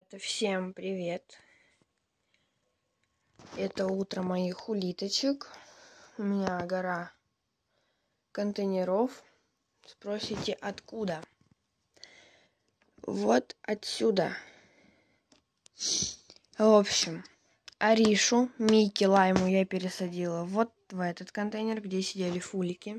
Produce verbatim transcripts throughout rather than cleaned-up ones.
Всем привет! Это утро моих улиточек. У меня гора контейнеров. Спросите, откуда? Вот отсюда. В общем, Аришу, Микки, Лайму я пересадила вот в этот контейнер, где сидели фулики.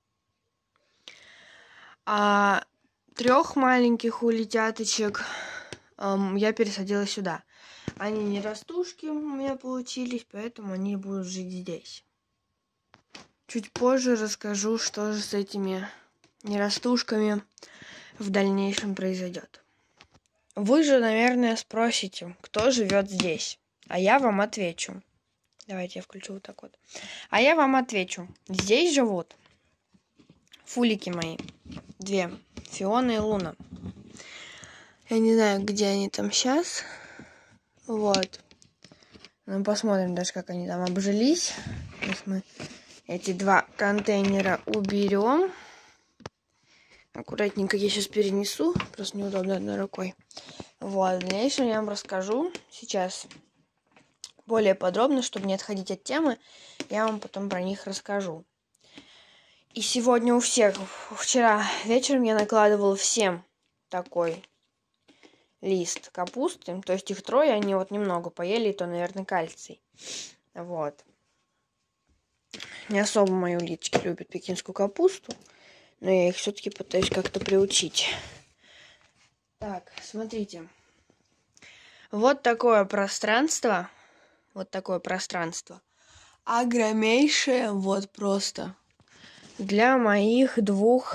А трех маленьких улитяточек эм, я пересадила сюда. Они не растушки у меня получились, поэтому они будут жить здесь. Чуть позже расскажу, что же с этими нерастушками в дальнейшем произойдет. Вы же, наверное, спросите, кто живет здесь, а я вам отвечу. Давайте я включу вот так вот. А я вам отвечу. Здесь живут фулики мои. Две. Фиона и Луна. Я не знаю, где они там сейчас. Вот. Ну, посмотрим даже, как они там обжились. Сейчас мы эти два контейнера уберем. Аккуратненько я сейчас перенесу. Просто неудобно одной рукой. Вот. В дальнейшем я вам расскажу сейчас более подробно, чтобы не отходить от темы. Я вам потом про них расскажу. И сегодня у всех, вчера вечером я накладывала всем такой лист капусты. То есть их трое, они вот немного поели, и то, наверное, кальций. Вот. Не особо мои улиточки любят пекинскую капусту, но я их все-таки пытаюсь как-то приучить. Так, смотрите. Вот такое пространство. Вот такое пространство. Огромнейшее, вот просто. Для моих двух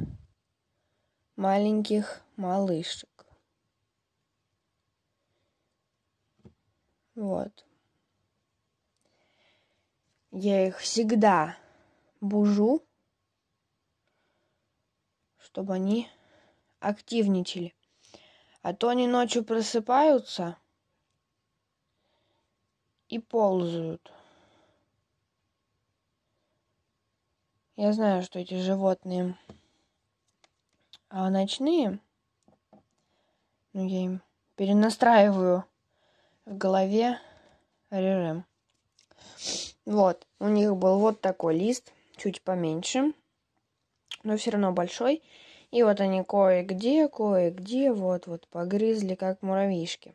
маленьких малышек. Вот. Я их всегда бужу, чтобы они активничали. А то они ночью просыпаются и ползают. Я знаю, что эти животные а ночные, но я им перенастраиваю в голове режим. Вот, у них был вот такой лист, чуть поменьше, но все равно большой. И вот они кое-где, кое-где, вот-вот погрызли, как муравьишки.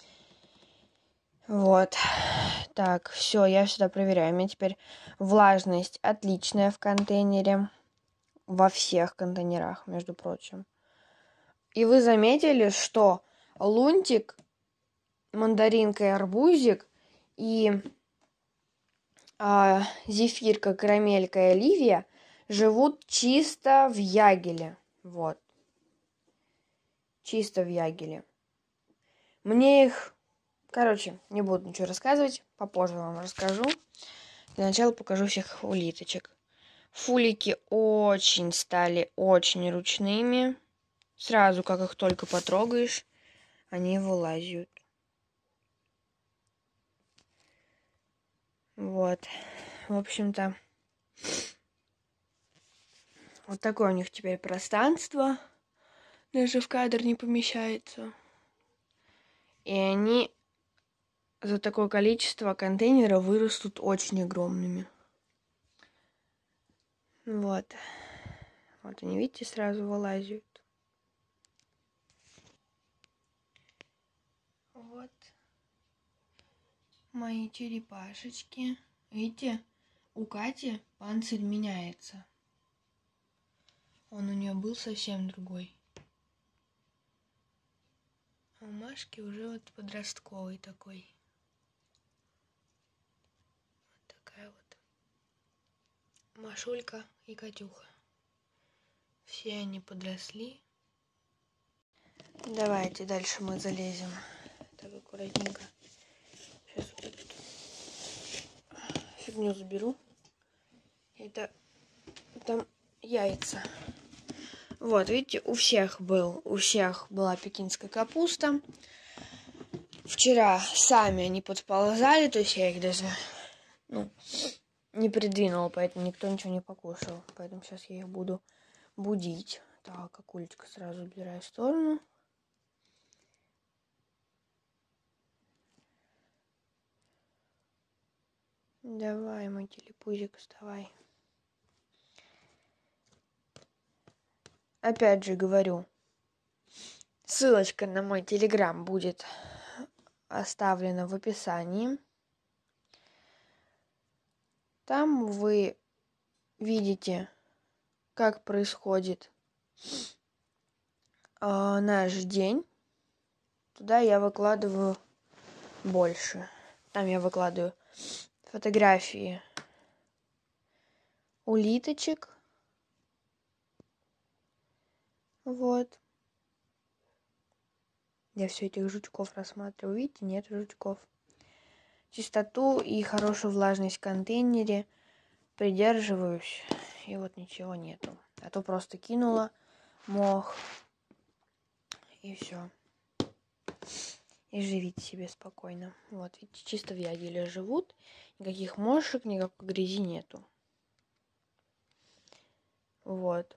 Вот. Так, все, я сюда проверяю. У меня теперь влажность отличная в контейнере. Во всех контейнерах, между прочим. И вы заметили, что лунтик, мандаринка и арбузик, и а, зефирка, карамелька и оливия живут чисто в ягеле. Вот. Чисто в ягеле. Мне их... Короче, не буду ничего рассказывать. Попозже вам расскажу. Для начала покажу всех улиточек. Фулики очень стали очень ручными. Сразу, как их только потрогаешь, они вылазят. Вот. В общем-то, вот такое у них теперь пространство. Даже в кадр не помещается. И они за такое количество контейнеров вырастут очень огромными. Вот. Вот они, видите, сразу вылазят. Вот. Мои черепашечки. Видите, у Кати панцирь меняется. Он у нее был совсем другой. А у Машки уже вот подростковый такой. Вот такая вот Машулька и Катюха. Все они подросли. Давайте дальше мы залезем. Так, аккуратненько. Сейчас вот эту фигню заберу. Это там яйца. Вот, видите, у всех был, у всех была пекинская капуста. Вчера сами они подползали, то есть я их даже, ну, не придвинула, поэтому никто ничего не покушал. Поэтому сейчас я их буду будить. Так, акулечка сразу убираю в сторону. Давай, мой телепузик, вставай. Опять же говорю, ссылочка на мой телеграм будет оставлена в описании. Там вы видите, как происходит э, наш день. Туда я выкладываю больше. Там я выкладываю фотографии улиточек. Вот. Я все этих жучков рассматриваю. Видите, нет жучков. Чистоту и хорошую влажность в контейнере придерживаюсь. И вот ничего нету. А то просто кинула мох. И все. И живите себе спокойно. Вот, видите, чисто в ягеле живут. Никаких мошек, никакой грязи нету. Вот.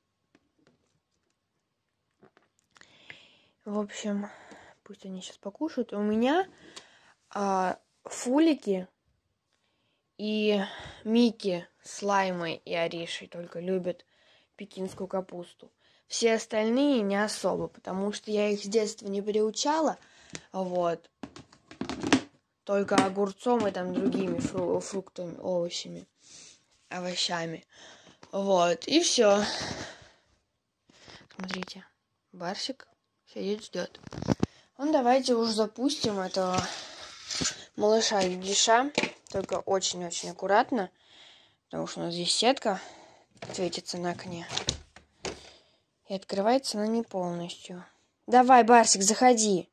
В общем, пусть они сейчас покушают. У меня а, фулики и Мики с Лаймой и Аришей только любят пекинскую капусту. Все остальные не особо, потому что я их с детства не приучала. Вот. Только огурцом и там другими фру- фруктами, овощами, овощами. Вот. И все. Смотрите. Барсик сидит, ждет. Ну, давайте уж запустим этого малыша-юдиша. Только очень-очень аккуратно. Потому что у нас здесь сетка светится на окне. И открывается она не полностью. Давай, Барсик, заходи.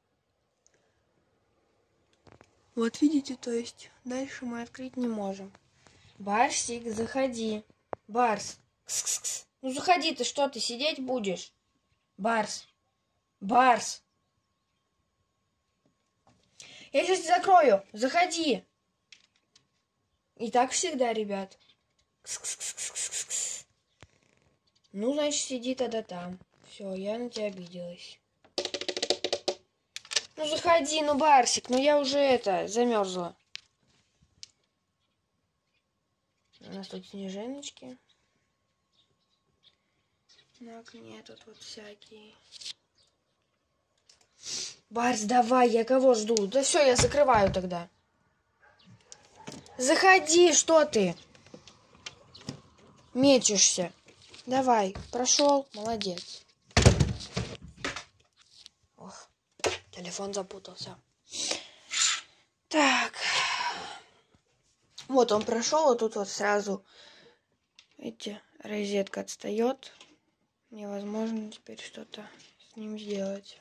Вот видите, то есть дальше мы открыть не можем. Барсик, заходи. Барс. Кс-кс-кс. Ну заходи ты, что ты, сидеть будешь? Барс. Барс. Я сейчас закрою. Заходи. И так всегда, ребят. Кс-кс-кс-кс-кс-кс. Ну, значит, сиди тогда там. Все, я на тебя обиделась. Ну, заходи, ну, Барсик, ну я уже это, замерзла. У нас тут снежиночки. На окне тут вот всякие. Барс, давай, я кого жду? Да все, я закрываю тогда. Заходи, что ты? Мечешься. Давай, прошел, молодец. Ох, телефон запутался. Так. Вот он прошел, а тут вот сразу, видите, розетка отстает. Невозможно теперь что-то с ним сделать.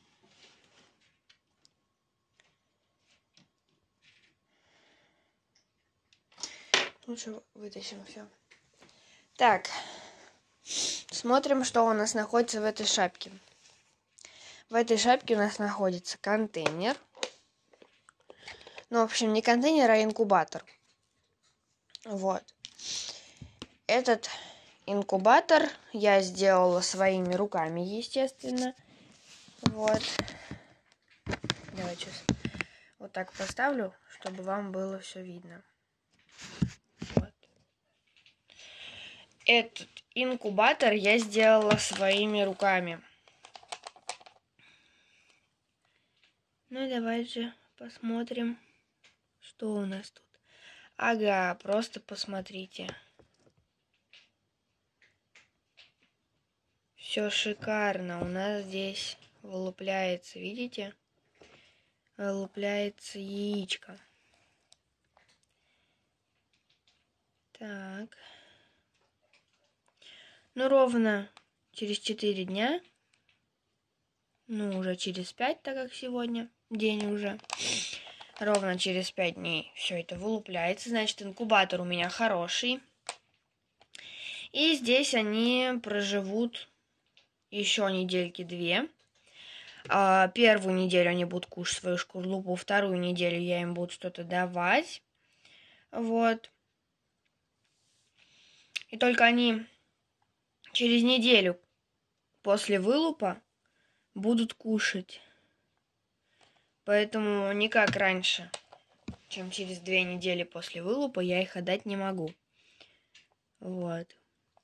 Лучше вытащим все. Так. Смотрим, что у нас находится в этой шапке. В этой шапке у нас находится контейнер. Ну, в общем, не контейнер, а инкубатор. Вот. Этот инкубатор я сделала своими руками, естественно. Вот. Давай сейчас вот так поставлю, чтобы вам было все видно. Вот. Этот инкубатор я сделала своими руками. Ну, давайте посмотрим, что у нас тут. Ага, просто посмотрите. Все шикарно. У нас здесь вылупляется, видите? Вылупляется яичко. Так. Ну, ровно через четыре дня. Ну, уже через пять, так как сегодня день уже. Ровно через пять дней все это вылупляется. Значит, инкубатор у меня хороший. И здесь они проживут еще недельки две. Первую неделю они будут кушать свою шкурлупу. Вторую неделю я им буду что-то давать. Вот. И только они через неделю после вылупа будут кушать. Поэтому не как раньше. чем через две недели после вылупа, я их отдать не могу. Вот.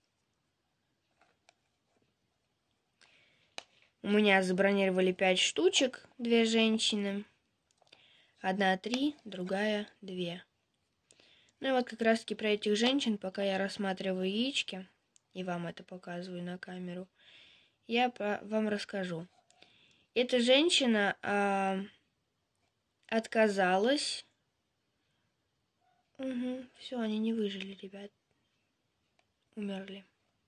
У меня забронировали пять штучек, две женщины. Одна три, другая две. Ну и вот как раз таки про этих женщин, пока я рассматриваю яички, и вам это показываю на камеру, я вам расскажу. Эта женщина а, отказалась. Угу, все, они не выжили, ребят. Умерли.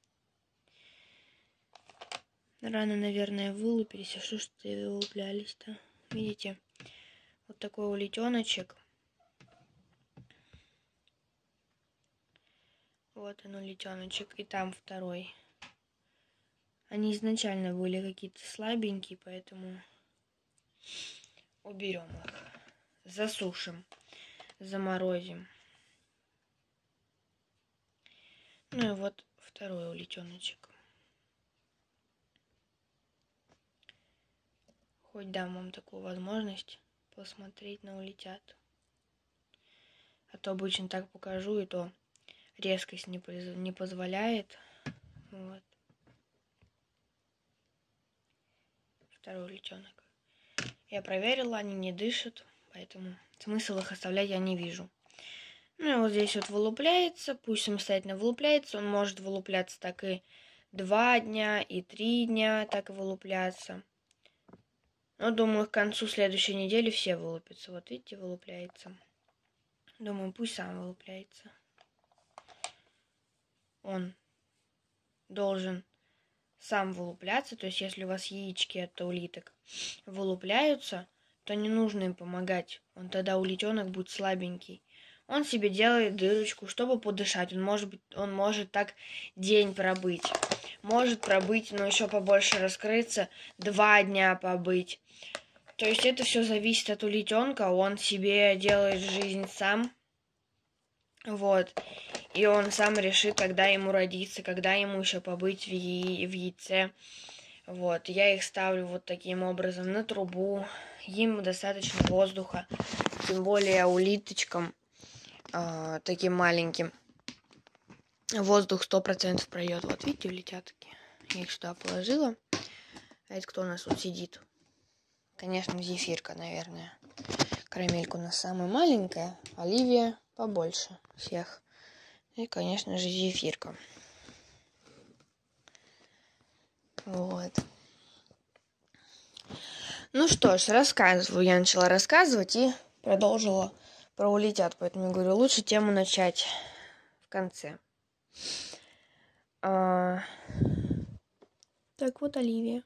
Рано, наверное, вылупились. А что ж ты вылуплялись-то? Видите? Вот такой улитеночек. Вот он, улитеночек. И там второй. Они изначально были какие-то слабенькие, поэтому уберем их. Засушим. Заморозим. Ну и вот второй улитеночек. Хоть дам вам такую возможность посмотреть на улитят. А то обычно так покажу, и то резкость не, не позволяет. Вот. Второй улитенок. Я проверила, они не дышат, поэтому смысл их оставлять я не вижу. Ну и вот здесь вот вылупляется, пусть самостоятельно вылупляется. Он может вылупляться так и два дня, и три дня так и вылупляться. Но думаю, к концу следующей недели все вылупятся. Вот видите, вылупляется. Думаю, пусть сам вылупляется. Он должен сам вылупляться. То есть, если у вас яички от улиток вылупляются, то не нужно им помогать. Он тогда улитенок будет слабенький. Он себе делает дырочку, чтобы подышать. Он может быть, он может так день пробыть. Может пробыть, но еще побольше раскрыться, два дня побыть. То есть это все зависит от улитенка. Он себе делает жизнь сам. Вот. И он сам решит, когда ему родиться, когда ему еще побыть в, яи- в яйце. Вот. Я их ставлю вот таким образом на трубу. Им достаточно воздуха. Тем более улиточкам э, таким маленьким воздух сто процентов пройдет. Вот видите, улетят такие. Я их сюда положила. А это кто у нас тут сидит? Конечно, Зефирка, наверное. Карамелька у нас самая маленькая. Оливия побольше всех. И, конечно же, Зефирка. Вот. Ну что ж, рассказываю. Я начала рассказывать и продолжила про улетят. Поэтому я говорю, лучше тему начать в конце. А... Так, вот Оливия.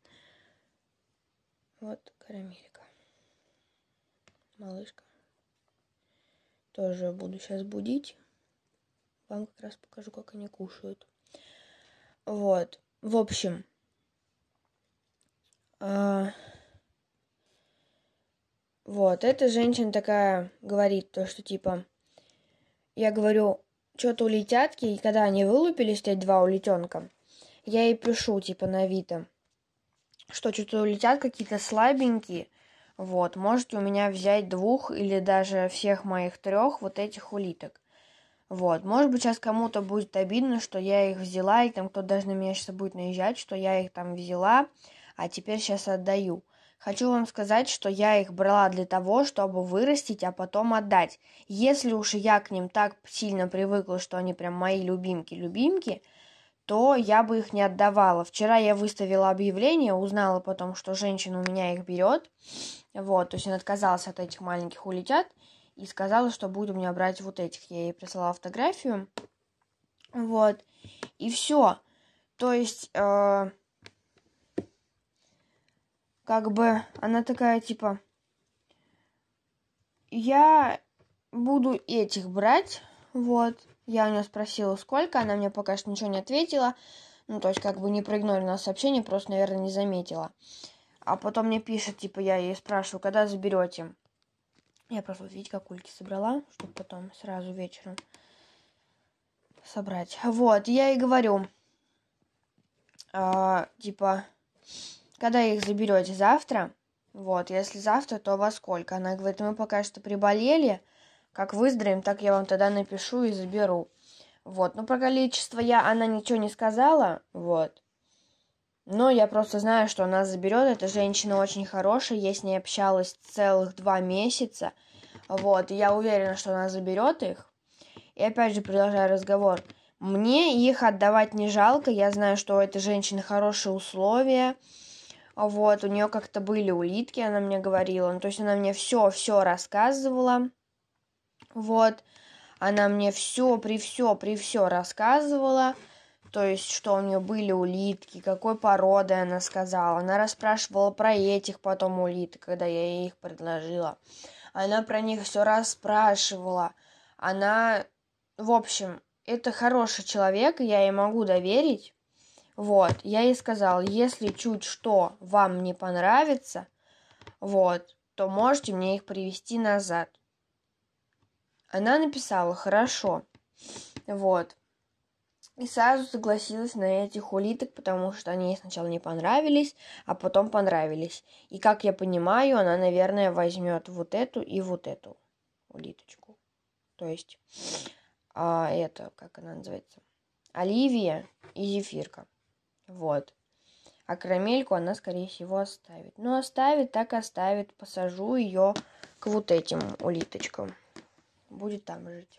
Вот Карамелька. Малышка. Тоже буду сейчас будить. Вам как раз покажу, как они кушают. Вот. В общем. А... Вот. Эта женщина такая говорит, то, что типа... Я говорю, что-то улетятки, и когда они вылупились, эти два улетенка, я ей пишу, типа, на Авито, что что-то улетят какие-то слабенькие. Вот. Можете у меня взять двух или даже всех моих трех вот этих улиток. Вот. Может быть, сейчас кому-то будет обидно, что я их взяла, и там кто-то даже на меня сейчас будет наезжать, что я их там взяла, а теперь сейчас отдаю. Хочу вам сказать, что я их брала для того, чтобы вырастить, а потом отдать. Если уж я к ним так сильно привыкла, что они прям мои любимки-любимки, то я бы их не отдавала. Вчера я выставила объявление, узнала потом, что женщина у меня их берет. Вот, то есть она отказалась от этих маленьких улетят и сказала, что будет у меня брать вот этих. Я ей прислала фотографию. Вот. И все. То есть, э, как бы она такая, типа, я буду этих брать. Вот. Я у нее спросила, сколько. Она мне пока что ничего не ответила. Ну, то есть, как бы не проигнорила сообщение, просто, наверное, не заметила. А потом мне пишет, типа, я ей спрашиваю, когда заберете. Я просто, вот, видите, как ульки собрала, чтобы потом сразу вечером собрать. Вот, я ей говорю, э, типа, когда их заберете завтра, Вот, если завтра, то во сколько? Она говорит, мы пока что приболели, как выздоровеем, так я вам тогда напишу и заберу. Вот, ну про количество я, она ничего не сказала, вот. Но я просто знаю, что она заберет. Эта женщина очень хорошая, я с ней общалась целых два месяца. Вот, и я уверена, что она заберет их. И опять же, продолжаю разговор. Мне их отдавать не жалко. Я знаю, что у этой женщины хорошие условия. Вот, у нее как-то были улитки, она мне говорила. Ну, то есть она мне все-все рассказывала. Вот, она мне все, при все, при все рассказывала. То есть, что у нее были улитки, какой породы она сказала. Она расспрашивала про этих потом улиток, когда я ей их предложила. Она про них все расспрашивала. Она, в общем, это хороший человек, и я ей могу доверить. Вот, я ей сказала, если чуть что вам не понравится, вот, то можете мне их привезти назад. Она написала, хорошо, вот. И сразу согласилась на этих улиток, потому что они ей сначала не понравились, а потом понравились. И как я понимаю, она, наверное, возьмет вот эту и вот эту улиточку. То есть, а, это, как она называется? Оливия и зефирка. Вот. А карамельку она, скорее всего, оставит. Ну, оставит, так оставит. Посажу ее к вот этим улиточкам. Будет там жить.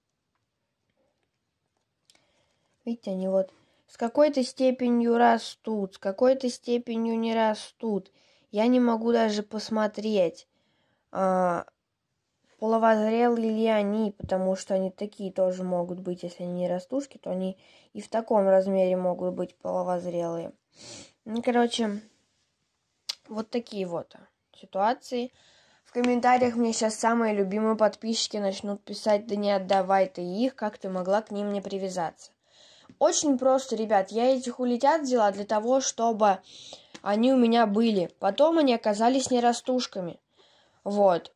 Видите, они вот с какой-то степенью растут, с какой-то степенью не растут. Я не могу даже посмотреть, а, половозрелые ли они, потому что они такие тоже могут быть, если они не растушки, то они и в таком размере могут быть половозрелые. Ну, короче, вот такие вот ситуации. В комментариях мне сейчас самые любимые подписчики начнут писать, да не отдавай ты их, как ты могла к ним не привязаться. Очень просто, ребят, я этих улитят взяла для того, чтобы они у меня были. Потом они оказались нерастушками. Вот.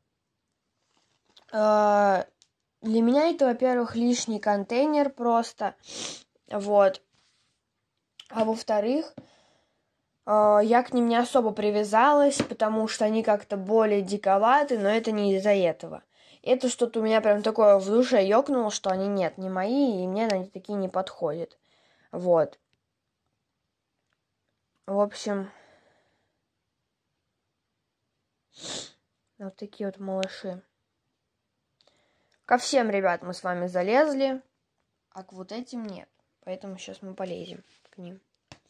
Для меня это, во-первых, лишний контейнер просто. Вот. А во-вторых, я к ним не особо привязалась, потому что они как-то более диковаты, но это не из-за этого. Это что-то у меня прям такое в душе ёкнуло, что они нет, не мои, и мне они такие не подходят. Вот. В общем, вот такие вот малыши. Ко всем, ребят, мы с вами залезли, а к вот этим нет. Поэтому сейчас мы полезем к ним.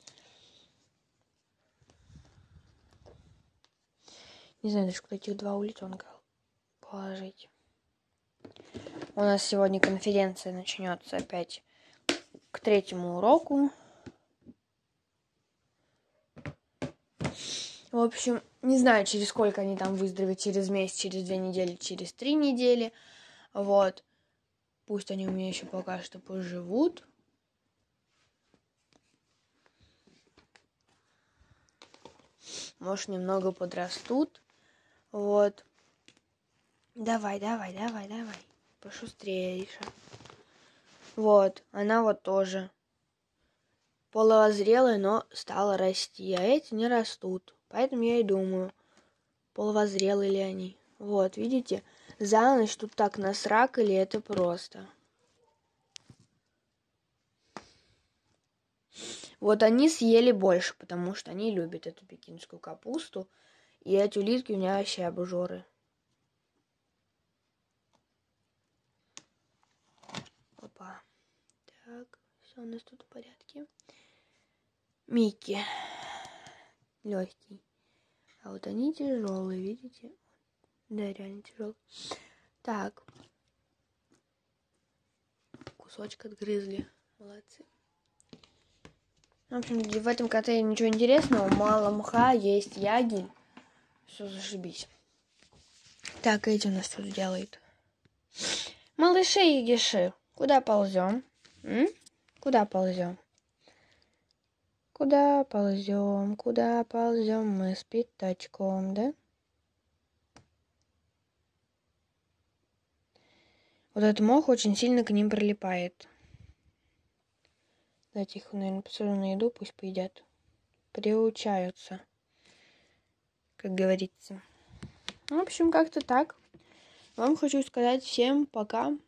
Не знаю даже, куда этих два улитенка положить. У нас сегодня конференция начнется опять к третьему уроку. В общем, не знаю, через сколько они там выздоровеют, через месяц, через две недели, через три недели. Вот. Пусть они у меня еще пока что поживут. Может, немного подрастут. Вот. Давай, давай, давай, давай. Пошустрее, Иша. Вот. Она вот тоже половозрелая, но стала расти. А эти не растут. Поэтому я и думаю, половозрелые ли они. Вот, видите? За ночь тут так насракали, это просто. Вот они съели больше, потому что они любят эту пекинскую капусту. И эти улитки у меня вообще обжоры. Опа. Так, все у нас тут в порядке. Микки. Легкий. А вот они тяжелые, видите? Да, реально тяжелые. Так. Кусочек отгрызли. Молодцы. В общем, в этом коте ничего интересного. Мало мха, есть ягель. Все, зашибись. Так, эти у нас тут делают. Малыши и егиши, куда ползем? М? Куда ползем? Куда ползем? Куда ползем мы с пятачком, да? Вот этот мох очень сильно к ним прилипает. Давайте их, наверное, посажу на еду, пусть поедят. Приучаются. как говорится. В общем, как-то так. Вам хочу сказать всем пока.